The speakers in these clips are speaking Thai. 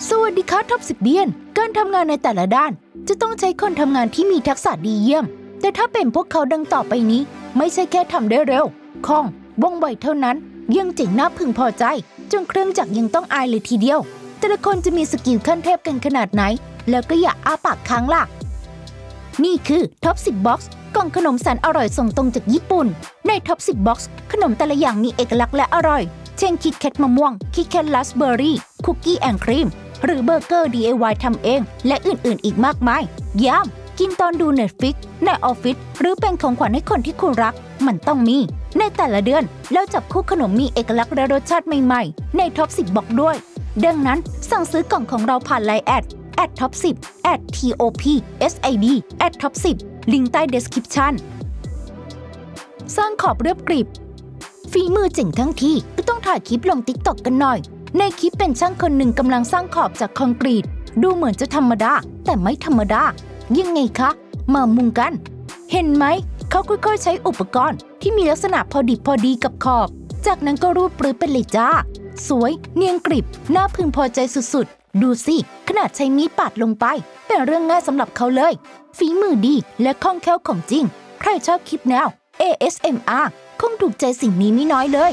สวัสดีครับท็อป10เดียนการทำงานในแต่ละด้านจะต้องใช้คนทำงานที่มีทักษะดีเยี่ยมแต่ถ้าเป็นพวกเขาดังต่อไปนี้ไม่ใช่แค่ทำได้เร็วคล่องว่องไวเท่านั้นยังเจ๋งน่าพึงพอใจจนเครื่องจักรยังต้องอายเลยทีเดียวแต่ละคนจะมีสกิลขั้นเทพกันขนาดไหนแล้วก็อย่าอ้าปากค้างล่ะนี่คือท็อป10บ็อกซ์กล่องขนมแสนอร่อยส่งตรงจากญี่ปุ่นในท็อป10บ็อกซ์ขนมแต่ละอย่างมีเอกลักษณ์และอร่อยเช่นคิดแคทมะม่วงคิดแคทราสเบอร์รี่คุกกี้แอนด์ครีมหรือเบอร์เกอร์ DIY ทำเองและอื่นๆอีกมากมายย้ำกินตอนดู Netflix ในออฟฟิศหรือเป็นของขวัญให้คนที่คุณรักมันต้องมีในแต่ละเดือนแล้วจับคู่ขนมมีเอกลักษณ์และรสชาติใหม่ๆในท็อป10บอกด้วยดังนั้นสั่งซื้อกล่องของเราผ่าน LINE แอดท็อป10 @TOPSIBท็อป10ลิงก์ใต้ description สร้างขอบเรียบกริบฝีมือเจ๋งทั้งทีก็ต้องถ่ายคลิปลง TikTok กันหน่อยในคลิปเป็นช่างคนหนึ่งกำลังสร้างขอบจากคอนกรีตดูเหมือนจะธรรมดาแต่ไม่ธรรมดายังไงคะมามุงกันเห็นไหมเขาค่อยๆใช้อุปกรณ์ที่มีลักษณะพอดีกับขอบจากนั้นก็รูดปรื้ดเป็นเลยจ้าสวยเนียนกริบน่าพึงพอใจสุดๆดูสิขนาดใช้มีดปาดลงไปเป็นเรื่องง่ายสำหรับเขาเลยฝีมือดีและคล่องแคล่วของจริงใครชอบคลิปแนว ASMR คงถูกใจสิ่งนี้ไม่น้อยเลย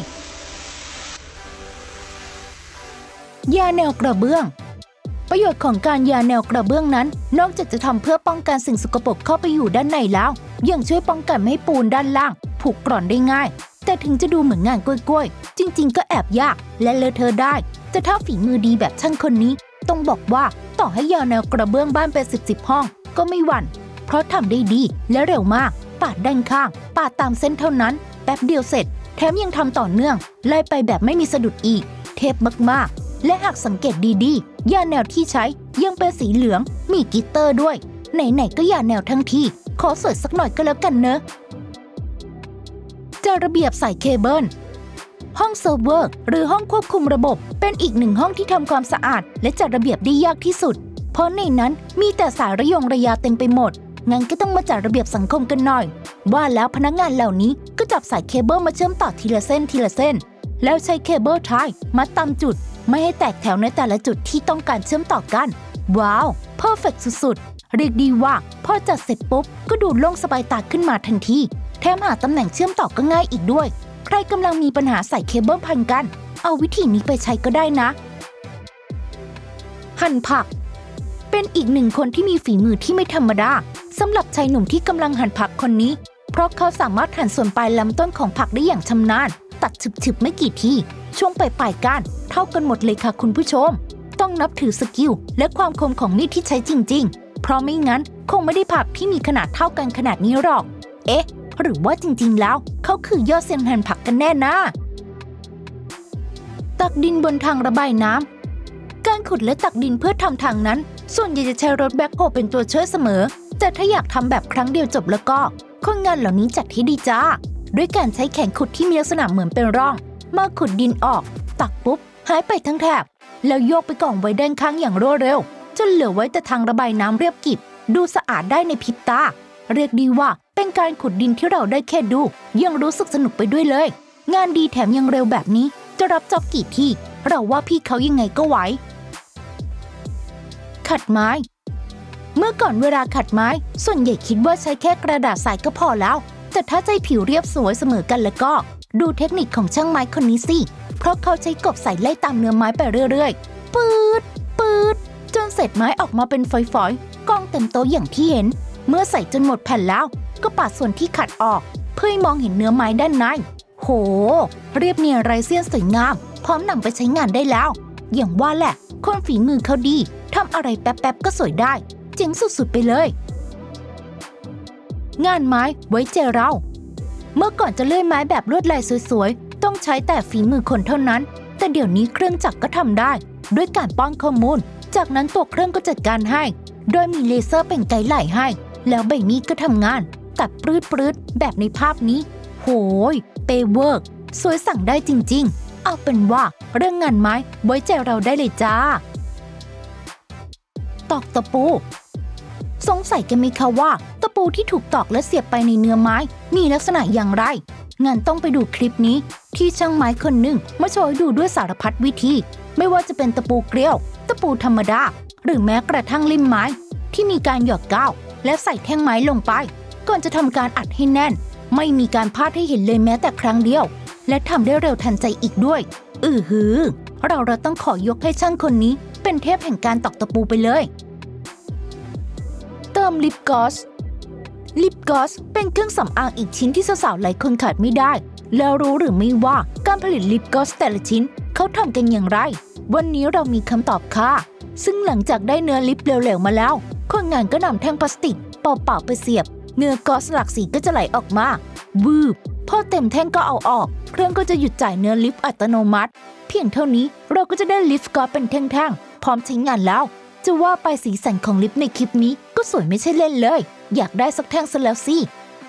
ยาแนวกระเบื้องประโยชน์ของการยาแนวกระเบื้องนั้นนอกจากจะทำเพื่อป้องกันสิ่งสกปรกเข้าไปอยู่ด้านในแล้วยังช่วยป้องกันไม่ให้ปูนด้านล่างผุกร่อนได้ง่ายแต่ถึงจะดูเหมือนงานกล้วยๆจริงๆก็แอบยากและเลอะเทอะได้แต่ถ้าฝีมือดีแบบช่างคนนี้ต้องบอกว่าต่อให้ยาแนวกระเบื้องบ้านเป็น10ห้องก็ไม่หวั่นเพราะทำได้ดีและเร็วมากปาดด้านข้างปาดตามเส้นเท่านั้นแป๊บเดียวเสร็จแถมยังทำต่อเนื่องไล่ไปแบบไม่มีสะดุดอีกเทพมากๆและหากสังเกตดีๆยาแนวที่ใช้ยังเป็นสีเหลืองมีกลิตเตอร์ด้วยไหนๆก็ยาแนวทั้งทีขอสวยสักหน่อยก็แล้วกันเนอะจัดระเบียบสายเคเบิลห้องเซิร์ฟเวอร์หรือห้องควบคุมระบบเป็นอีกหนึ่งห้องที่ทำความสะอาดและจัดระเบียบได้ยากที่สุดเพราะในนั้นมีแต่สายระยงระยาเต็มไปหมดงั้นก็ต้องมาจัดระเบียบสังคมกันหน่อยว่าแล้วพนักงานเหล่านี้ก็จับสายเคเบิลมาเชื่อมต่อทีละเส้นแล้วใช้เคเบิลไทยมัดตามจุดไม่ให้แตกแถวในแต่ละจุดที่ต้องการเชื่อมต่อกันว้าวเพอร์เฟกต์สุดๆเรียกดีว่าพอจัดเสร็จปุ๊บก็ดูโล่งสบายตาขึ้นมาทันทีแถมหาตำแหน่งเชื่อมต่อก็ง่ายอีกด้วยใครกำลังมีปัญหาใส่เคเบิลพันกันเอาวิธีนี้ไปใช้ก็ได้นะหั่นผักเป็นอีกหนึ่งคนที่มีฝีมือที่ไม่ธรรมดาสำหรับชายหนุ่มที่กำลังหั่นผักคนนี้เพราะเขาสามารถหั่นส่วนปลายลำต้นของผักได้อย่างชำนาญตัดฉึบๆไม่กี่ทีช่วงปลายก้านเท่ากันหมดเลยค่ะคุณผู้ชมต้องนับถือสกิลและความคมของมีดที่ใช้จริงๆเพราะไม่งั้นคงไม่ได้ผักที่มีขนาดเท่ากันขนาดนี้หรอกเอ๊ะหรือว่าจริงๆแล้วเขาคือยอดเซียนหั่นผักกันแน่นะตักดินบนทางระบายน้ำการขุดและตักดินเพื่อทำทางนั้นส่วนใหญ่จะใช้รถแบ็คโฮเป็นตัวช่วยเสมอแต่ถ้าอยากทำแบบครั้งเดียวจบแล้วก็คนงานเหล่านี้จัดให้ดีจ้าด้วยการใช้แขนขุดที่มีลักษณะเหมือนเป็นร่องมาขุดดินออกตักปุ๊บหายไปทั้งแถบแล้วโยกไปกองไว้ด้านข้างอย่างรวดเร็วจนเหลือไว้แต่ทางระบายน้ำเรียบกริบดูสะอาดได้ในพริบตาเรียกดีว่าเป็นการขุดดินที่เราได้แค่ดูยังรู้สึกสนุกไปด้วยเลยงานดีแถมยังเร็วแบบนี้จะรับจ็อบกี่ที่เราว่าพี่เขายังไงก็ไหวขัดไม้เมื่อก่อนเวลาขัดไม้ส่วนใหญ่คิดว่าใช้แค่กระดาษทรายก็พอแล้วแต่ถ้าใจผิวเรียบสวยเสมอกันแล้วก็ดูเทคนิคของช่างไม้คนนี้สิเพราะเขาใช้กบใส่ไล่ตามเนื้อไม้ไปเรื่อยๆปืดจนเศษไม้ออกมาเป็นฝอยๆกองเต็มโต๊ะอย่างที่เห็นเมื่อใส่จนหมดแผ่นแล้วก็ปาดส่วนที่ขัดออกเพื่อให้มองเห็นเนื้อไม้ด้านในโหเรียบเนียนไร้เสี้ยนสวยงามพร้อมนำไปใช้งานได้แล้วอย่างว่าแหละคนฝีมือเขาดีทำอะไรแป๊บๆก็สวยได้เจ๋งสุดๆไปเลยงานไม้ไว้ใจเราเมื่อก่อนจะเลื่อยไม้แบบลวดลายสวยๆต้องใช้แต่ฝีมือคนเท่านั้นแต่เดี๋ยวนี้เครื่องจักรก็ทำได้ด้วยการป้อนข้อมูลจากนั้นตัวเครื่องก็จัดการให้โดยมีเลเซอร์เป็นไกด์ไลน์ให้แล้วใบมีดก็ทำงานตัดปรื้ดแบบในภาพนี้โหยเปเวิร์กสวยสั่งได้จริงๆเอาเป็นว่าเรื่องงานไม้ไว้ใจเราได้เลยจ้าตอกตะปูสงสัยกันไหมคะว่าตะปูที่ถูกตอกและเสียบไปในเนื้อไม้มีลักษณะอย่างไรงั้นต้องไปดูคลิปนี้ที่ช่างไม้คนหนึ่งมาโชว์ให้ดูด้วยสารพัดวิธีไม่ว่าจะเป็นตะปูเกลียวตะปูธรรมดาหรือแม้กระทั่งลิ่มไม้ที่มีการหยอดกาวและใส่แท่งไม้ลงไปก่อนจะทำการอัดให้แน่นไม่มีการพลาดให้เห็นเลยแม้แต่ครั้งเดียวและทำได้เร็วทันใจอีกด้วยเราต้องขอยกให้ช่างคนนี้เป็นเทพแห่งการตอกตะปูไปเลยเติมลิปกลอสเป็นเครื่องสำอางอีกชิ้นที่สาวๆหลายคนขาดไม่ได้แล้วรู้หรือไม่ว่าการผลิตลิปกลอสแต่ละชิ้นเขาทำกันอย่างไรวันนี้เรามีคำตอบค่ะซึ่งหลังจากได้เนื้อลิปเหลวๆมาแล้วคนงานก็นำแท่งพลาสติกเปล่าๆไปเสียบเนื้อกลอสหลากสีก็จะไหลออกมาวืบพอเต็มแท่งก็เอาออกเครื่องก็จะหยุดจ่ายเนื้อลิปอัตโนมัติเพียงเท่านี้เราก็จะได้ลิปกลอสเป็นแท่งๆพร้อมใช้งานแล้วจะว่าไปสีสันของลิปในคลิปนี้ก็สวยไม่ใช่เล่นเลยอยากได้สักแท่งซะแล้วสิ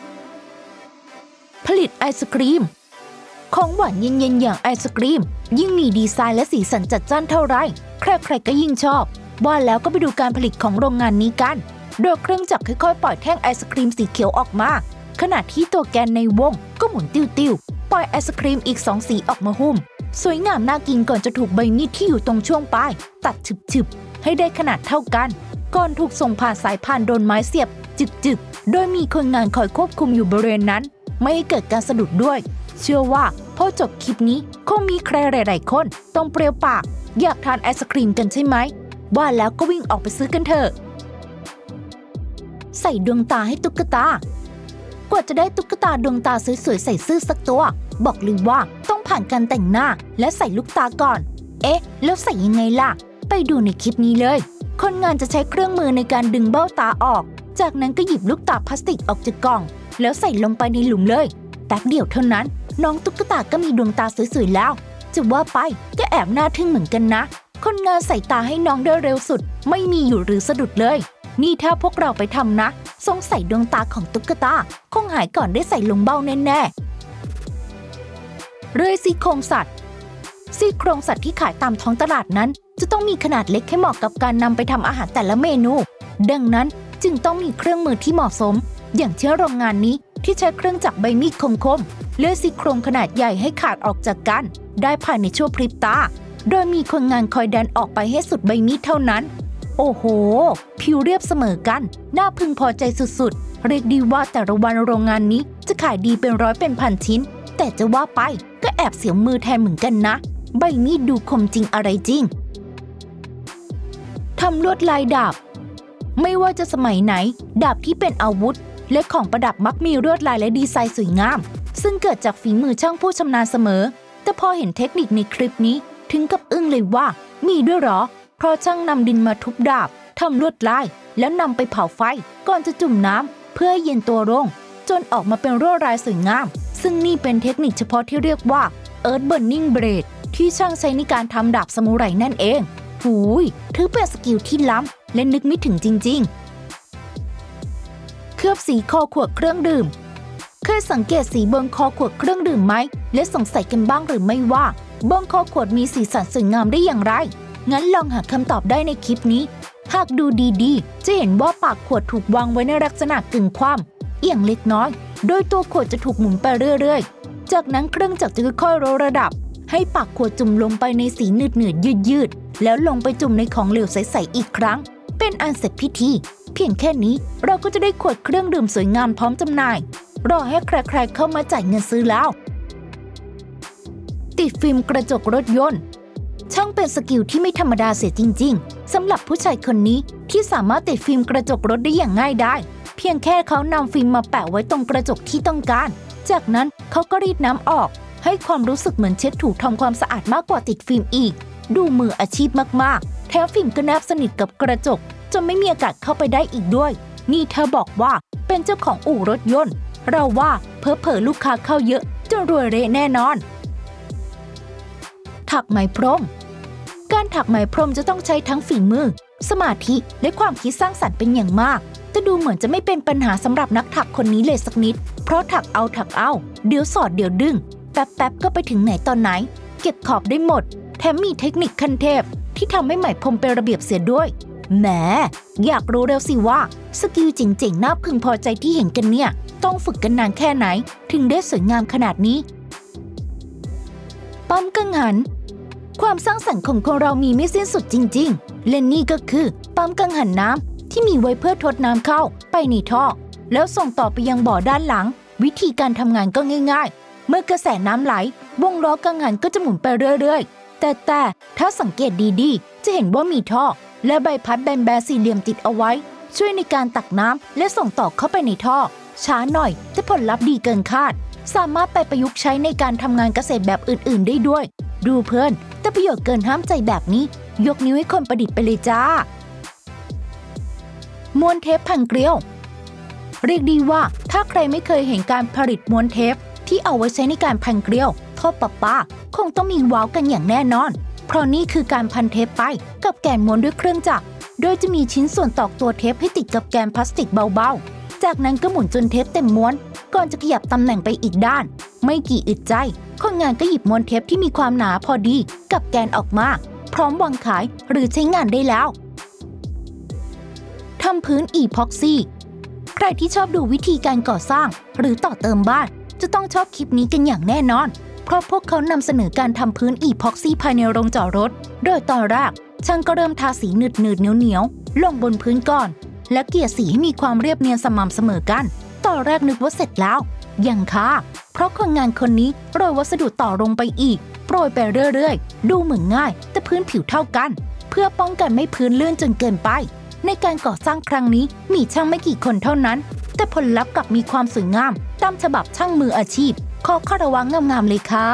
ผลิตไอศกรีมของหวานเย็นๆอย่างไอศกรีมยิ่งมีดีไซน์และสีสันจัดจ้านเท่าไรใครๆก็ยิ่งชอบว่าแล้วก็ไปดูการผลิตของโรงงานนี้กันโดยเครื่องจักรค่อยๆปล่อยแท่งไอศกรีมสีเขียวออกมาขณะที่ตัวแกนในวงก็หมุนติ้วๆปล่อยไอศกรีมอีก2สีออกมาหุ้มสวยงามน่ากินก่อนจะถูกใบมีดที่อยู่ตรงช่วงปลายตัดฉึบๆให้ได้ขนาดเท่ากันก่อนถูกส่งผ่านสายพานโดนไม้เสียบจึกๆโดยมีคนงานคอยควบคุมอยู่บริเวณนั้นไม่ให้เกิดการสะดุดด้วยเชื่อว่าพอจบคลิปนี้คงมีใครหลายๆคนต้องเปรี้ยวปากอยากทานไอศกรีมกันใช่ไหมว่าแล้วก็วิ่งออกไปซื้อกันเถอะใส่ดวงตาให้ตุ๊กตากว่าจะได้ตุ๊กตาดวงตาสวยๆใส่ซื่อสักตัวบอกเลยว่าต้องผ่านการแต่งหน้าและใส่ลูกตาก่อนแล้วใส่ยังไงล่ะไปดูในคลิปนี้เลยคนงานจะใช้เครื่องมือในการดึงเบ้าตาออกจากนั้นก็หยิบลูกตาพลาสติกออกจากกล่องแล้วใส่ลงไปในหลุมเลยแป๊บเดียวเท่านั้นน้องตุ๊กตาก็มีดวงตาสวยๆแล้วจะว่าไปก็แอบน่าทึ่งเหมือนกันนะคนงานใส่ตาให้น้องได้เร็วสุดไม่มีอยู่หรือสะดุดเลยนี่ถ้าพวกเราไปทำนะสงสัยดวงตาของตุ๊กตาคงหายก่อนได้ใส่ลงเบ้าแน่ๆเรื่อยซี่โครงสัตว์ที่ขายตามท้องตลาดนั้นจะต้องมีขนาดเล็กให้เหมาะกับการนำไปทำอาหารแต่ละเมนูดังนั้นจึงต้องมีเครื่องมือที่เหมาะสมอย่างเช่นโรงงานนี้ที่ใช้เครื่องจักรใบมีดคมๆเลื่อยซี่โครงขนาดใหญ่ให้ขาดออกจากกันได้ภายในชั่วพริบตาโดยมีคนงานคอยดันออกไปให้สุดใบมีดเท่านั้นโอ้โหผิวเรียบเสมอกันน่าพึงพอใจสุดๆเรียกดีว่าแต่ละวันโรงงานนี้จะขายดีเป็นร้อยเป็นพันชิ้นแต่จะว่าไปก็แอบเสียวมือแทนเหมือนกันนะใบมีดดูคมจริงอะไรจริงทำลวดลายดาบไม่ว่าจะสมัยไหนดาบที่เป็นอาวุธและของประดับมักมีลวดลายและดีไซน์สวยงามซึ่งเกิดจากฝีมือช่างผู้ชำนาญเสมอแต่พอเห็นเทคนิคในคลิปนี้ถึงกับอึ้งเลยว่ามีด้วยหรอเพราะช่างนำดินมาทุบดาบทำลวดลายแล้วนำไปเผาไฟก่อนจะจุ่มน้ำเพื่อให้เย็นตัวลงจนออกมาเป็นลวดลายสวยงามซึ่งนี่เป็นเทคนิคเฉพาะที่เรียกว่า Earth Burning Blade ที่ช่างใช้ในการทำดาบซามูไรนั่นเองหูยถือเป็นสกิลที่ล้ำและนึกไม่ถึงจริงๆเคลือบสีคอขวดเครื่องดื่มเคยสังเกตสีบนคอขวดเครื่องดื่มไหมและสงสัยกันบ้างหรือไม่ว่าบนคอขวดมีสีสันสวยงามได้อย่างไรงั้นลองหาคำตอบได้ในคลิปนี้หากดูดีๆจะเห็นว่าปากขวดถูกวางไว้ในลักษณะกึ่งคว่ำเอียงเล็กน้อยโดยตัวขวดจะถูกหมุนไปเรื่อยๆจากนั้นเครื่องจักรจะค่อยๆลดระดับให้ปากขวดจุ่มลงไปในสีหนืดๆยืดๆแล้วลงไปจุ่มในของเหลวใสๆอีกครั้งเป็นอันเสร็จพิธีเพียงแค่นี้เราก็จะได้ขวดเครื่องดื่มสวยงามพร้อมจำหน่ายรอให้ใครๆเข้ามาจ่ายเงินซื้อแล้วติดฟิล์มกระจกรถยนต์ช่างเป็นสกิลที่ไม่ธรรมดาเสียจริงๆสำหรับผู้ชายคนนี้ที่สามารถติดฟิล์มกระจกรถได้อย่างง่ายได้เพียงแค่เขานำฟิล์มมาแปะไว้ตรงกระจกที่ต้องการจากนั้นเขาก็รีดน้ำออกให้ความรู้สึกเหมือนเช็ดถูทำความสะอาดมากกว่าติดฟิล์มอีกดูมืออาชีพมากๆแถมฟิล์มก็แนบสนิทกับกระจกจนไม่มีอากาศเข้าไปได้อีกด้วยนี่เธอบอกว่าเป็นเจ้าของอู่รถยนต์เราว่าเผลอๆลูกค้าเข้าเยอะจนรวยเละแน่นอนถักไหมพรมการถักไหมพรมจะต้องใช้ทั้งฝีมือสมาธิและความคิดสร้างสรรค์เป็นอย่างมากแต่ดูเหมือนจะไม่เป็นปัญหาสำหรับนักถักคนนี้เลยสักนิดเพราะถักเอาเดี๋ยวสอดเดี๋ยวดึงแป๊บๆก็ไปถึงไหนตอนไหนเก็บขอบได้หมดแถมมีเทคนิคขั้นเทพที่ทำให้ไหมพรมเป็นระเบียบเสียด้วยแหมอยากรู้แล้วสิว่าสกิลเจ๋งๆน่าพึงพอใจที่เห็นกันเนี่ยต้องฝึกกันนานแค่ไหนถึงได้สวยงามขนาดนี้ปั๊มกังหันความสร้างสรรค์ของคนเรามีไม่สิ้นสุดจริงๆและนี่ก็คือปั๊มกังหันน้ำที่มีไว้เพื่อทดน้ำเข้าไปในท่อแล้วส่งต่อไปยังบ่อด้านหลังวิธีการทำงานก็ง่ายๆเมื่อกระแสน้ำไหลวงล้อกังหันก็จะหมุนไปเรื่อยๆแต่ถ้าสังเกตดีๆจะเห็นว่ามีท่อและใบพัดแบนๆสี่เหลี่ยมติดเอาไว้ช่วยในการตักน้ำและส่งต่อเข้าไปในท่อช้าหน่อยแต่ผลลัพธ์ดีเกินคาดสามารถไปประยุกต์ใช้ในการทำงานเกษตรแบบอื่นๆได้ด้วยดูเพลินแต่ประโยชน์เกินห้ามใจแบบนี้ยกนิ้วให้คนประดิษฐ์ไปเลยจ้าม้วนเทปพันเกลียวเรียกดีว่าถ้าใครไม่เคยเห็นการผลิตม้วนเทปที่เอาไว้ใช้ในการพันเกลียวท่อประปาคงต้องมีว้าวกันอย่างแน่นอนเพราะนี่คือการพันเทปไปกับแกนม้วนด้วยเครื่องจักรโดยจะมีชิ้นส่วนตอกตัวเทปให้ติดกับแกนพลาสติกเบาๆจากนั้นก็หมุนจนเทปเต็มม้วนก่อนจะขยับตำแหน่งไปอีกด้านไม่กี่อึดใจคนงานก็หยิบม้วนเทปที่มีความหนาพอดีกับแกนออกมาพร้อมวางขายหรือใช้งานได้แล้วทำพื้นอีพ็อกซี่ใครที่ชอบดูวิธีการก่อสร้างหรือต่อเติมบ้านจะต้องชอบคลิปนี้กันอย่างแน่นอนเพราะพวกเขานำเสนอการทำพื้นอีพ็อกซี่ภายในโรงจอดรถโดยตอนแรกช่างก็เริ่มทาสีหนืดเหนียวลงบนพื้นก่อนและเกลี่ยสีให้มีความเรียบเนียนสม่ำเสมอกันตอนแรกนึกว่าเสร็จแล้วยังค่ะเพราะคนงานคนนี้โรยวัสดุต่อลงไปอีกโปรยไปเรื่อยๆดูเหมือนง่ายแต่พื้นผิวเท่ากันเพื่อป้องกันไม่พื้นเลื่อนจนเกินไปในการก่อสร้างครั้งนี้มีช่างไม่กี่คนเท่านั้นแต่ผลลัพธ์กลับมีความสวยงามตามฉบับช่างมืออาชีพขอคารวะงามๆเลยค่ะ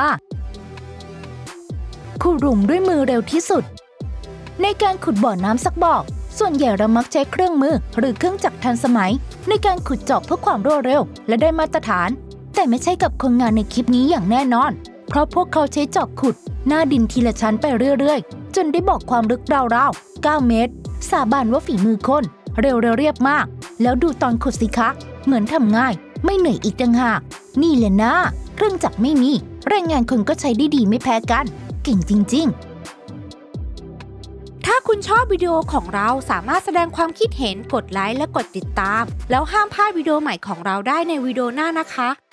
ขุดหลุมด้วยมือเร็วที่สุดในการขุดบ่อน้ำสักบ่อส่วนใหญ่เรามักใช้เครื่องมือหรือเครื่องจักรทันสมัยในการขุดเจาะเพื่อความรวดเร็วและได้มาตรฐานแต่ไม่ใช่กับคนงานในคลิปนี้อย่างแน่นอนเพราะพวกเขาใช้จอบขุดหน้าดินทีละชั้นไปเรื่อยๆจนได้บอกความลึกราวๆ9 เมตรสาบานว่าฝีมือคนเร็วเรียบมากแล้วดูตอนขุดสิคะเหมือนทำง่ายไม่เหนื่อยอีกต่างหากนี่แหละนะเครื่องจักรไม่มีแรงงานคนก็ใช้ได้ดีไม่แพ้กันเก่งจริงๆถ้าคุณชอบวิดีโอของเราสามารถแสดงความคิดเห็นกดไลค์และกดติดตามแล้วห้ามพลาดวิดีโอใหม่ของเราได้ในวิดีโอหน้านะคะ